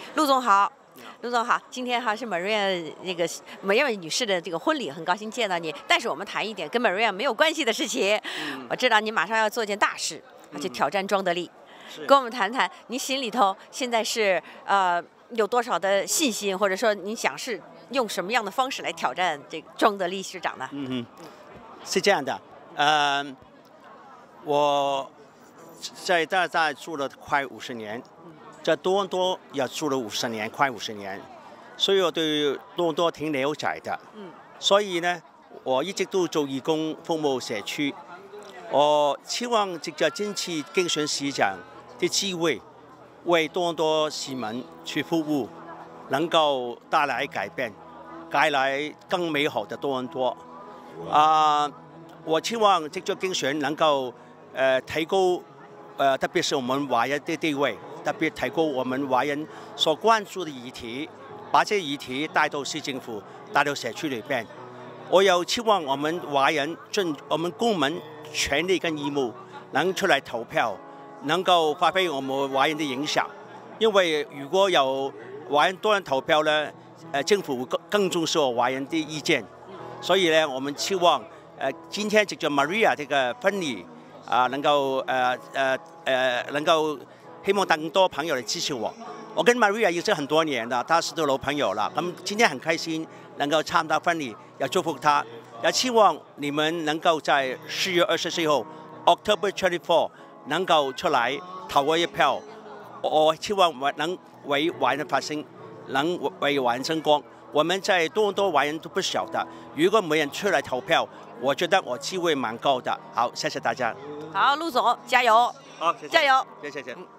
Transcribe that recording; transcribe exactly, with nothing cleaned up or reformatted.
陆总好。 陆总好，今天哈是 Maria 那个 Maria 女士的这个婚礼，很高兴见到你。但是我们谈一点跟 Maria 没有关系的事情。嗯、我知道你马上要做件大事，要去挑战庄德利。嗯、跟我们谈谈，你心里头现在是呃有多少的信心，或者说你想是用什么样的方式来挑战这个庄德利市长呢？ 嗯哼，是这样的，呃，我在大大住了快五十年。 在多伦多也住了五十年，快五十年，所以我对多伦多挺了解的。嗯，所以呢，我一直都做義工服務社區。我希望藉着今次競選市長的機會，為多倫多市民去服務，能夠帶來改變，帶來更美好的多倫多。啊、呃，我希望藉着競選能夠呃提高呃，特別是我們華人的地位。 特別提高我們華人所關注的議題，把這議題帶到市政府、帶到社區裏邊。我又希望我們華人盡我們公民權利跟義務，能出來投票，能夠發揮我們華人的影響。因為如果有華人多人投票呢，誒政府會更更重視我華人的意見。所以呢，我們希望誒今天藉着 Maria 這個婚禮啊，能夠誒誒誒能夠。 希望更多朋友來支持我。我跟 Maria 認識很多年了，她是都老朋友了。咁今天很開心能夠參加婚禮，也祝福她，也希望你們能夠在四月二十四號 October twenty four 能夠出來投我一票。我希望能為華人發聲，能為華人爭光。我們在多倫多華人都不少的，如果沒人出來投票，我覺得我機會蠻高的。好，謝謝大家。 好，陸總加油！ 好，謝謝加油！ 謝謝謝。